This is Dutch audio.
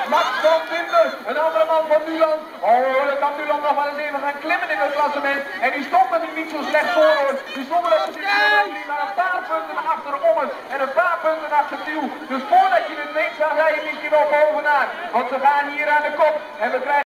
Max van Tinder, een andere man van Nuland. Oh, dan kan Nuland nog wel eens even gaan klimmen in het klassement. En die stond er niet zo slecht voor hoor. Die stonden er precies maar een paar punten achter Ommers en een paar punten achter Tiel. Dus voordat je het weet, dan rij je misschien wel bovenaan. Want ze gaan hier aan de kop en we krijgen